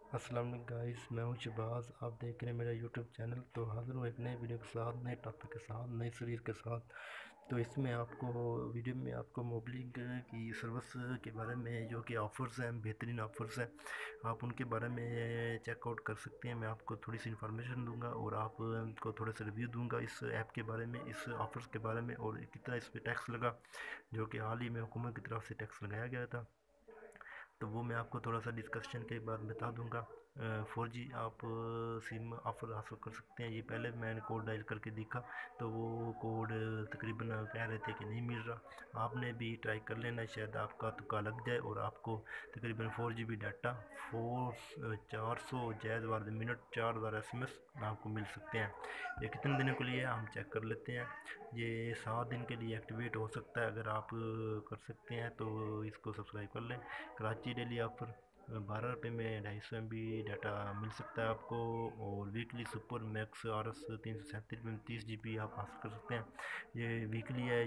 अस्सलाम वालेकुम गाइस, मैं हूं शहबाज। आप देख रहे हैं मेरा यूट्यूब चैनल। तो हाज़िर हूँ एक नए वीडियो के साथ, नए टॉपिक के साथ, नई सीरीज़ के साथ। तो इसमें आपको वीडियो में आपको मोबलिंग की सर्विस के बारे में, जो कि ऑफ़र्स हैं, बेहतरीन ऑफ़र्स हैं, आप उनके बारे में चेकआउट कर सकते हैं। मैं आपको थोड़ी सी इन्फॉर्मेशन दूंगा और आपको थोड़ा सा रिव्यू दूंगा इस ऐप के बारे में, इस ऑफ़र्स के बारे में, और कितना इस पर टैक्स लगा, जो कि हाल ही में हुकूमत की तरफ से टैक्स लगाया गया था। तो वो मैं आपको थोड़ा सा डिस्कशन के बाद बता दूंगा। 4G आप सिम ऑफ़र हासिल कर सकते हैं। ये पहले मैंने कोड डायल करके देखा तो वो कोड तकरीबन कह रहे थे कि नहीं मिल रहा। आपने भी ट्राई कर लेना, शायद आपका तुक्का लग जाए और आपको तकरीबन 4 GB डाटा, 400 जैज़ वाले मिनट, 4000 SMS आपको मिल सकते हैं। ये कितने दिनों के लिए हम चेक कर लेते हैं। ये 7 दिन के लिए एक्टिवेट हो सकता है। अगर आप कर सकते हैं तो इसको सब्सक्राइब कर लें। कराची डेली ऑफर 12 रुपये में 250 MB डाटा मिल सकता है आपको। और वीकली सुपर मैक्स RS 337 रुपये में 30 GB आप हासिल कर सकते हैं। ये वीकली है,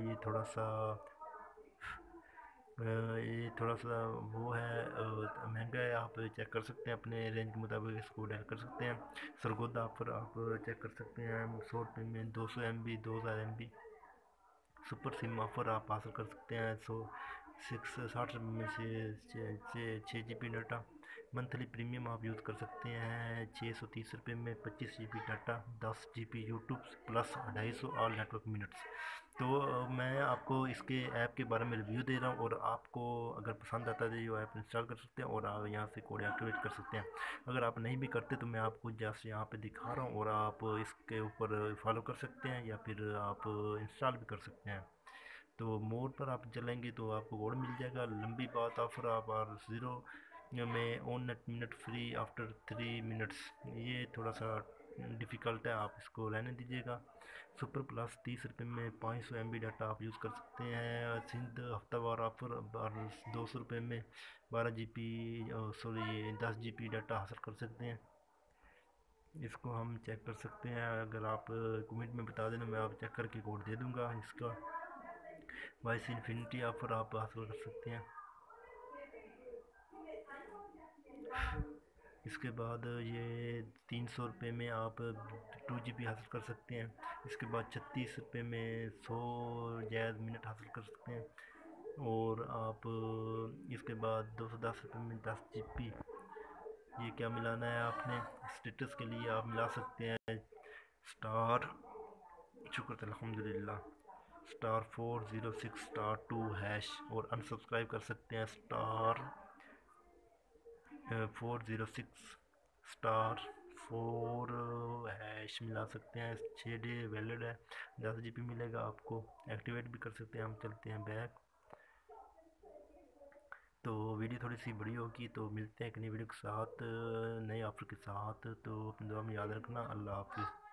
ये थोड़ा सा वो है, महंगा है। आप चेक कर सकते हैं, अपने रेंज के मुताबिक इसको डायल कर सकते हैं। सरगोदा ऑफर आप चेक कर सकते हैं, 100 रुपये में 200 MB, 2000 MB super SIM offer आप हासिल कर सकते हैं। 60 रुपये में से 6 GB डाटा। मंथली प्रीमियम आप यूज़ कर सकते हैं 630 रुपये में 25 GB data, 10 GB YouTube plus 250 all network minutes. तो मैं आपको इसके ऐप के बारे में रिव्यू दे रहा हूँ, और आपको अगर पसंद आता है तो ये ऐप इंस्टॉल कर सकते हैं और आप यहाँ से कोड एक्टिवेट कर सकते हैं। अगर आप नहीं भी करते तो मैं आपको जस्ट यहाँ पे दिखा रहा हूँ, और आप इसके ऊपर फॉलो कर सकते हैं या फिर आप इंस्टॉल भी कर सकते हैं। तो मोड पर आप चलेंगे तो आपको कोड मिल जाएगा। लंबी बात ऑफर आप और ज़ीरो में on net minute free after 3 minutes, ये थोड़ा सा डिफ़िकल्ट है, आप इसको रहने दीजिएगा। सुपर प्लस 30 रुपये में 500 MB डाटा आप यूज़ कर सकते हैं। सिंध हफ्तावार ऑफर और 200 रुपये में 12 GB, सॉरी 10 GB डाटा हासिल कर सकते हैं। इसको हम चेक कर सकते हैं। अगर आप कमेंट में बता देना, मैं आप चेक करके कोड दे दूँगा इसका। वाइस इन्फिनिटी ऑफर आप हासिल कर सकते हैं। इसके बाद ये 300 रुपये में आप 2 GB हासिल कर सकते हैं। इसके बाद 36 रुपये में 100 जैज़ मिनट हासिल कर सकते हैं। और आप इसके बाद 210 रुपये में 10 GB। ये क्या मिलाना है आपने, स्टेटस के लिए आप मिला सकते हैं स्टार, शुक्र अल्हम्दुलिल्लाह, *406*2#, और अनसब्सक्राइब कर सकते हैं *406*4# मिला सकते हैं। 6 डे वैलिड है, 10 GB मिलेगा आपको। एक्टिवेट भी कर सकते हैं। हम चलते हैं बैक। तो वीडियो थोड़ी सी बड़ी होगी, तो मिलते हैं एक नई वीडियो के साथ, नए ऑफर के साथ। तो अपनी दुआ में याद रखना। अल्लाह हाफिज़।